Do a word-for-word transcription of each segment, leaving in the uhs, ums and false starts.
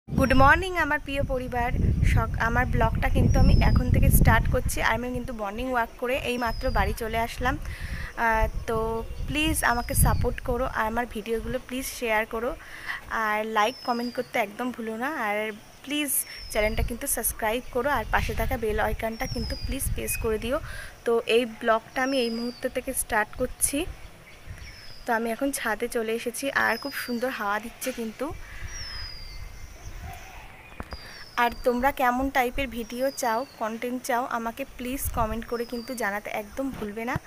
Good morning আমার প্রিয় পরিবার। সক আমার ব্লগটা কিন্তু আমি এখন থেকে স্টার্ট করছি। আর আমি কিন্তু মর্নিং ওয়াক করে এই মাত্র বাড়ি চলে আসলাম। তো প্লিজ আমাকে সাপোর্ট করো আর আমার ভিডিওগুলো প্লিজ শেয়ার করো আর লাইক কমেন্ট করতে একদম ভুলো না। আর প্লিজ চ্যানেলটা কিন্তু সাবস্ক্রাইব করো আর পাশে থাকা বেল আইকনটা কিন্তু প্লিজ প্রেস করে দিও। তো এই ব্লগটা আমি এই মুহূর্ত থেকে স্টার্ট করছি। তো আমি এখন ছাদে চলে এসেছি আর খুব সুন্দর হাওয়া দিচ্ছে কিন্তু। আর তোমরা কেমন টাইপের ভিডিও চাও, কন্টেন্ট চাও, আমাকে প্লিজ কমেন্ট করে কিন্তু জানাতে একদম ভুলবে না।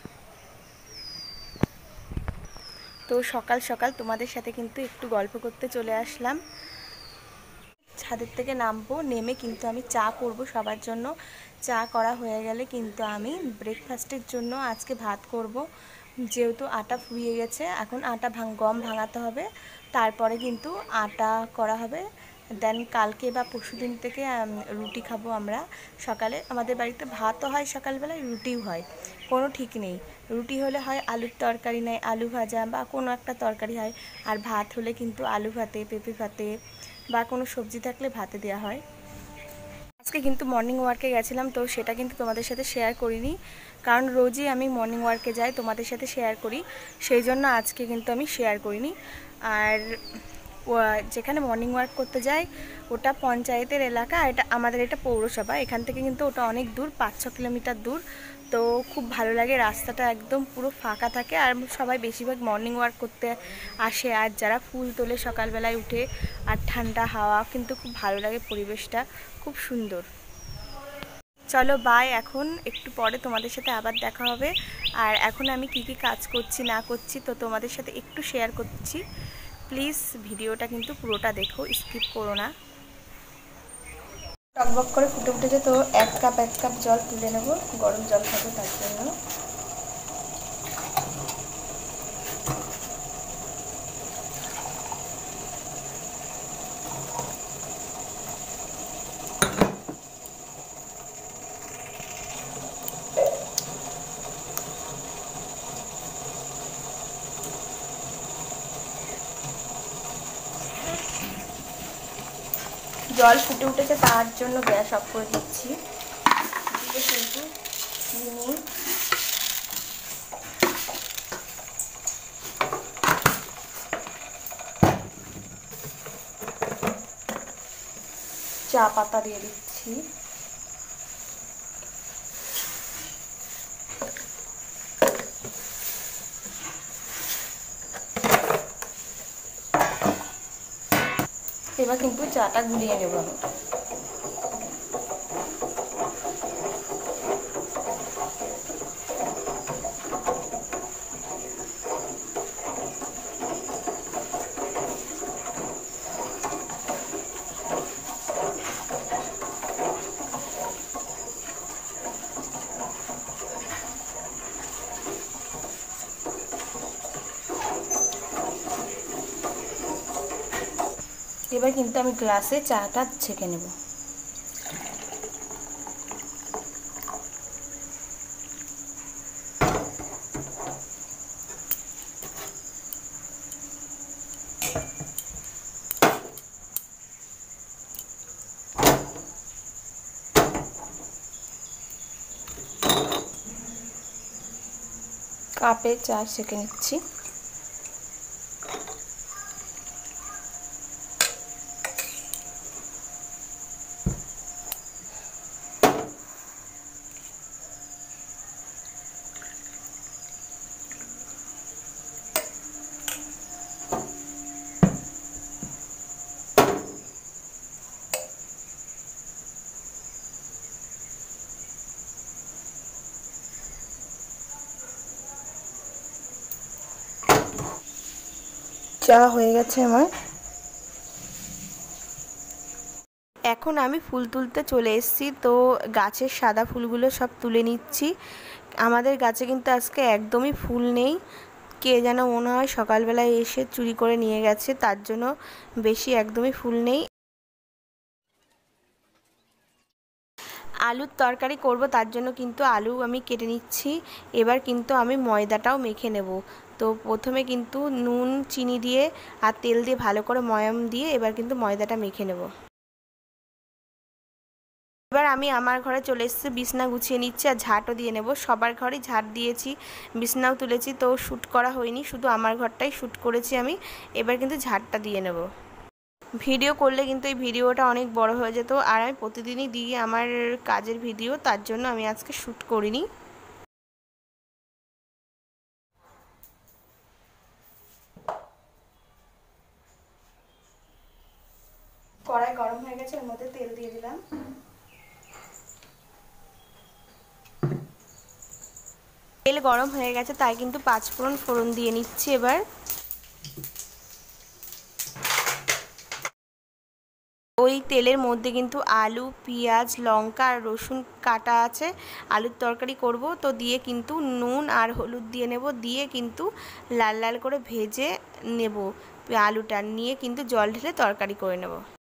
তো সকাল সকাল তোমাদের সাথে কিন্তু একটু গল্প করতে চলে আসলাম। ছাদের থেকে নামবো, নেমে কিন্তু আমি চা করব সবার জন্য। চা করা হয়ে গেলে কিন্তু আমি ব্রেকফাস্টের জন্য আজকে ভাত করব। যেহেতু আটা ফুরিয়ে গেছে, এখন আটা ভাঙ গম ভাঙাতে হবে, তারপরে কিন্তু আটা করা হবে। দেন কালকে বা পরশু দিন থেকে রুটি খাবো আমরা সকালে। আমাদের বাড়িতে ভাতও হয় সকালবেলায়, রুটিও হয়, কোনো ঠিক নেই। রুটি হলে হয় আলুর তরকারি, নেয় আলু ভাজা বা কোনো একটা তরকারি হয়। আর ভাত হলে কিন্তু আলু ভাতে, পেঁপে ভাতে বা কোনো সবজি থাকলে ভাতে দেওয়া হয়। আজকে কিন্তু মর্নিং ওয়ার্কে গেছিলাম, তো সেটা কিন্তু তোমাদের সাথে শেয়ার করিনি, কারণ রোজই আমি মর্নিং ওয়ার্কে যাই, তোমাদের সাথে শেয়ার করি, সেই জন্য আজকে কিন্তু আমি শেয়ার করিনি। আর যেখানে মর্নিং ওয়ার্ক করতে যাই ওটা পঞ্চায়েতের এলাকা, এটা আমাদের এটা পৌরসভা, এখান থেকে কিন্তু ওটা অনেক দূর, পাঁচ ছ কিলোমিটার দূর। তো খুব ভালো লাগে, রাস্তাটা একদম পুরো ফাঁকা থাকে আর সবাই বেশিরভাগ মর্নিং ওয়ার্ক করতে আসে। আর যারা ফুল তোলে সকালবেলায় উঠে, আর ঠান্ডা হাওয়া, কিন্তু খুব ভালো লাগে, পরিবেশটা খুব সুন্দর। চলো বাই, এখন একটু পরে তোমাদের সাথে আবার দেখা হবে। আর এখন আমি কি কি কাজ করছি না করছি তো তোমাদের সাথে একটু শেয়ার করছি। প্লিজ ভিডিওটা কিন্তু পুরোটা দেখো, স্কিপ করো না। টকবক করে ফুটে উঠেছে, তো এক কাপ এক কাপ জল তুলে নেব, গরম জল খাবো তার জন্য। জল ফুটে উঠেছে, তার জন্য গ্যাস অফ করে দিচ্ছি। কিন্তু চিনি, চা পাতা দিয়ে দিচ্ছি। এবার কিন্তু চাটা গুলিয়ে নেব আমি। এবার কিন্তু আমি গ্লাসে চাটা ছেঁকে নেব। কাপে চা ছেঁকে নিচ্ছি। চা হয়ে গেছে আমার। এখন আমি ফুল তুলতে চলে এসেছি, তো গাছের সাদা ফুলগুলো সব তুলে নিচ্ছি। আমাদের গাছে কিন্তু আজকে একদমই ফুল নেই, কে যেন মনে হয় সকালবেলায় এসে চুরি করে নিয়ে গেছে, তার জন্য বেশি একদমই ফুল নেই। আলুর তরকারি করব, তার জন্য কিন্তু আলু আমি কেটে নিচ্ছি। এবার কিন্তু আমি ময়দাটাও মেখে নেব। তো প্রথমে কিন্তু নুন চিনি দিয়ে আর তেল দিয়ে ভালো করে ময়াম দিয়ে এবার কিন্তু ময়দাটা মেখে নেব। এবার আমি আমার ঘরে চলে এসেছি, বিছনা গুছিয়ে নিচ্ছি আর ঝাঁটও দিয়ে নেব। সবার ঘরেই ঝাঁট দিয়েছি, বিছনাও তুলেছি, তো শ্যুট করা হয়নি, শুধু আমার ঘরটাই শ্যুট করেছি আমি। এবার কিন্তু ঝাঁটটা দিয়ে নেব। ভিডিও করলে কিন্তু এই ভিডিওটা অনেক বড় হয়ে যেত, আর আমি প্রতিদিনই দিই আমার কাজের ভিডিও, তার জন্য আমি আজকে শ্যুট করিনি। কড়াই গরম হয়ে গেছে, এর মধ্যে তেল দিয়ে দিলাম। তেল গরম হয়ে গেছে, তাই কিন্তু পাঁচ ফোড়ন ফোড়ন দিয়ে নিচ্ছি। এবার ওই তেলের মধ্যে কিন্তু আলু, পেঁয়াজ, লঙ্কা আর রসুন কাটা আছে, আলুর তরকারি করব, তো দিয়ে কিন্তু নুন আর হলুদ দিয়ে নেব, দিয়ে কিন্তু লাল লাল করে ভেজে নেব। আলুটা নিয়ে কিন্তু জল ঢেলে তরকারি করে নেব।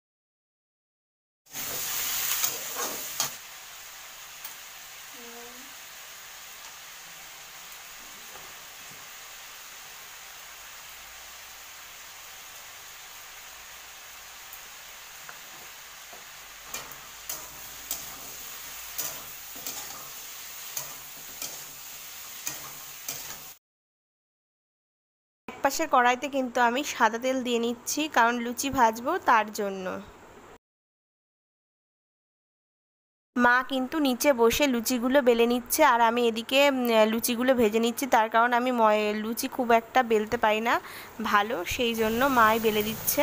পাশের কড়াইতে কিন্তু আমি সাদা তেল দিয়ে নিচ্ছি, কারণ লুচি ভাজবো তার জন্য। মা কিন্তু নিচে বসে লুচিগুলো বেলে নিচ্ছে, আর আমি এদিকে লুচিগুলো ভেজে নিচ্ছি। তার কারণ আমি লুচি খুব একটা বেলতে পারি না ভালো, সেই জন্য মাই বেলে দিচ্ছে।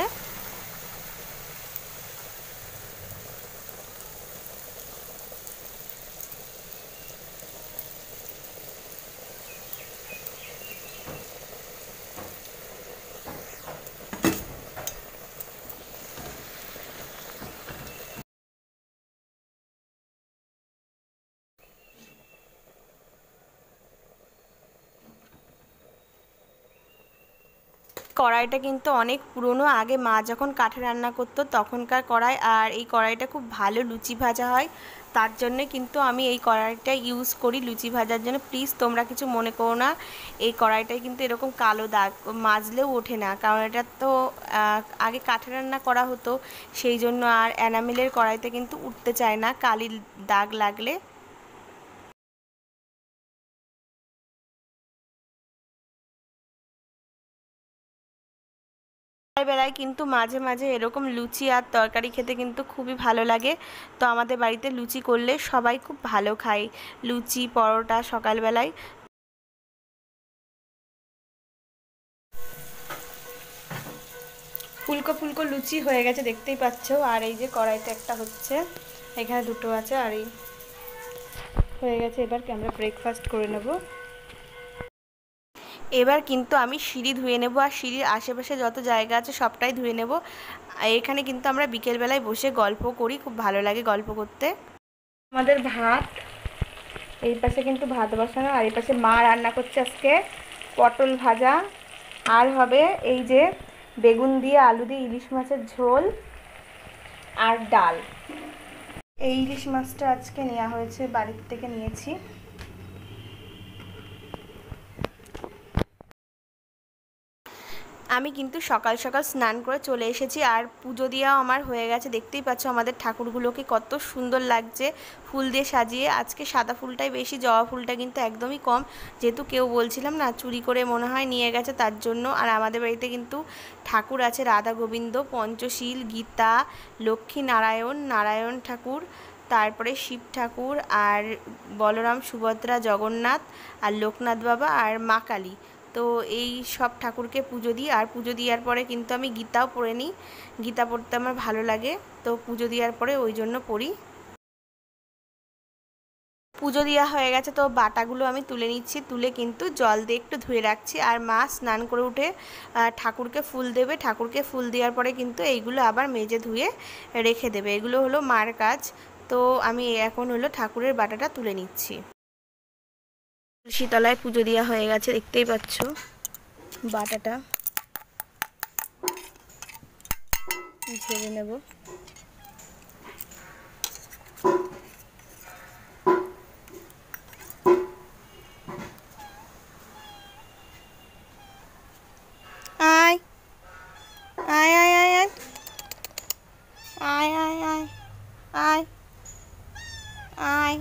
কড়াইটা কিন্তু অনেক পুরনো, আগে মা যখন কাঠে রান্না করতো তখনকার কড়াই, আর এই কড়াইটা খুব ভালো লুচি ভাজা হয়, তার জন্যে কিন্তু আমি এই কড়াইটা ইউজ করি লুচি ভাজার জন্য। প্লিজ তোমরা কিছু মনে করো না, এই কড়াইটায় কিন্তু এরকম কালো দাগ মাজলেও ওঠে না, কারণ এটা তো আগে কাঠে রান্না করা হতো, সেই জন্য। আর এনামেলের কড়াইতে কিন্তু উঠতে চায় না কালির দাগ লাগলে। বেলায় কিন্তু মাঝে মাঝে এরকম লুচি আর তরকারি খেতে কিন্তু খুবই ভালো লাগে। তো আমাদের বাড়িতে লুচি করলে সবাই খুব ভালো খায়, লুচি পরোটা সকালবেলায়। ফুলকো ফুলকো লুচি হয়ে গেছে, দেখতেই পাচ্ছ। আর এই যে কড়াইতে একটা হচ্ছে, এখানে দুটো আছে, আর এই হয়ে গেছে। এবার আমরা ব্রেকফাস্ট করে নেব। এবার কিন্তু আমি সিঁড়ি ধুয়ে নেব, আর সিঁড়ির আশেপাশে যত জায়গা আছে সবটাই ধুয়ে নেব। এখানে কিন্তু আমরা বিকেলবেলায় বসে গল্প করি, খুব ভালো লাগে গল্প করতে। আমাদের ভাত, এই পাশে কিন্তু ভাত বসানো, আর এই পাশে মা রান্না করছে আজকে পটল ভাজা, আর হবে এই যে বেগুন দিয়ে আলু দিয়ে ইলিশ মাছের ঝোল আর ডাল। এই ইলিশ মাছটা আজকে নেওয়া হয়েছে, বাড়ির থেকে নিয়েছি। আমি কিন্তু সকাল সকাল স্নান করে চলে এসেছি, আর পুজো দেওয়াও আমার হয়ে গেছে। দেখতেই পাচ্ছ আমাদের ঠাকুরগুলোকে কত সুন্দর লাগছে ফুল দিয়ে সাজিয়ে। আজকে সাদা ফুলটাই বেশি, জবা ফুলটা কিন্তু একদমই কম, যেহেতু কেউ বলছিলাম না চুরি করে মনে হয় নিয়ে গেছে, তার জন্য। আর আমাদের বাড়িতে কিন্তু ঠাকুর আছে রাধা গোবিন্দ, পঞ্চশীল, গীতা, লক্ষ্মী নারায়ণ, নারায়ণ ঠাকুর, তারপরে শিব ঠাকুর, আর বলরাম, সুভদ্রা, জগন্নাথ, আর লোকনাথ বাবা, আর মা কালী। তো এই সব ঠাকুরকে পুজো দিই, আর পুজো দেওয়ার পরে কিন্তু আমি গীতাও পড়ে নিই। গীতা পড়তে আমার ভালো লাগে, তো পুজো দেওয়ার পরে ওই জন্য পড়ি। পুজো দেওয়া হয়ে গেছে, তো বাটাগুলো আমি তুলে নিচ্ছি, তুলে কিন্তু জল দিয়ে একটু ধুয়ে রাখছি। আর মা স্নান করে উঠে ঠাকুরকে ফুল দেবে, ঠাকুরকে ফুল দেওয়ার পরে কিন্তু এইগুলো আবার মেজে ধুয়ে রেখে দেবে। এগুলো হলো মার কাজ। তো আমি এখন হলো ঠাকুরের বাটাটা তুলে নিচ্ছি। তুলসীতলায় পুজো দেওয়া হয়ে গেছে, দেখতেই পাচ্ছ বাটাটা ঝেড়ে নেব। আয় আয় আয় আয় আয়।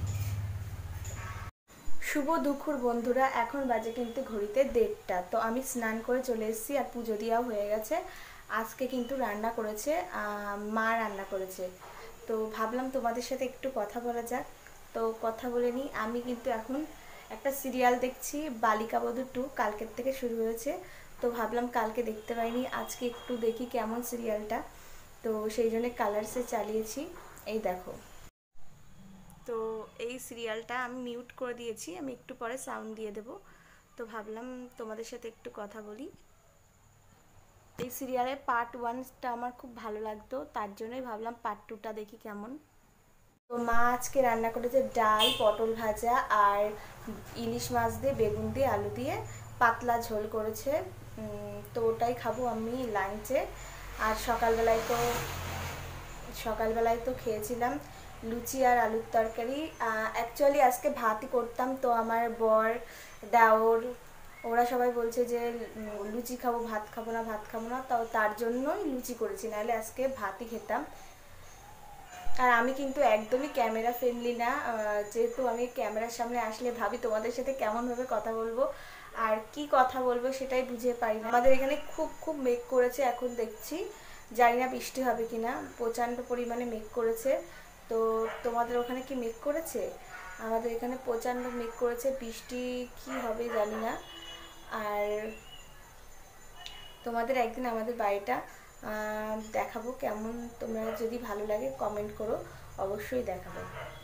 শুভ দুপুর বন্ধুরা, এখন বাজে কিন্তু ঘড়িতে দেড়টা। তো আমি স্নান করে চলে এসেছি আর পুজো দেওয়াও হয়ে গেছে। আজকে কিন্তু রান্না করেছে মা, রান্না করেছে। তো ভাবলাম তোমাদের সাথে একটু কথা বলা যাক। তো কথা বলে নিই। আমি কিন্তু এখন একটা সিরিয়াল দেখছি, বালিকা বধূ টু, কালকের থেকে শুরু হয়েছে। তো ভাবলাম কালকে দেখতে পাইনি, আজকে একটু দেখি কেমন সিরিয়ালটা। তো সেই জন্য কালার্সে চালিয়েছি। এই দেখো, তো এই সিরিয়ালটা আমি মিউট করে দিয়েছি, আমি একটু পরে সাউন্ড দিয়ে দেব। তো ভাবলাম তোমাদের সাথে একটু কথা বলি। এই সিরিয়ালের পার্ট ওয়ানটা আমার খুব ভালো লাগতো, তার জন্যই ভাবলাম পার্ট টুটা দেখি কেমন। তো মা আজকে রান্না করেছে ডাল, পটল ভাজা আর ইলিশ মাছ দিয়ে, বেগুন দিয়ে, আলু দিয়ে পাতলা ঝোল করেছে। তো ওটাই খাবো আমি লাঞ্চে। আর সকালবেলায় তো সকালবেলায় তো খেয়েছিলাম লুচি আর আলুর তরকারি। অ্যাকচুয়ালি আজকে ভাতই করতাম, তো আমার বর, দেওর, ওরা সবাই বলছে যে লুচি খাবো, ভাত খাবো না, ভাত খাবো না, তাও তার জন্যই লুচি করেছি, নাহলে আজকে ভাতই খেতাম। আর আমি কিন্তু একদমই ক্যামেরা ফ্রেন্ডলি না, যেহেতু আমি ক্যামেরার সামনে আসলে ভাবি তোমাদের সাথে কেমনভাবে কথা বলবো আর কি কথা বলবো সেটাই বুঝে পারি না। আমাদের এখানে খুব খুব মেঘ করেছে, এখন দেখছি, জানি না বৃষ্টি হবে কিনা, প্রচণ্ড পরিমাণে মেঘ করেছে। তো তোমাদের ওখানে কি মেঘ করেছে? আমাদের এখানে প্রচণ্ড মেঘ করেছে, বৃষ্টি কি হবে জানি না। আর তোমাদের একদিন আমাদের বাড়িটা দেখাবো কেমন, তোমরা যদি ভালো লাগে কমেন্ট করো, অবশ্যই দেখাবো।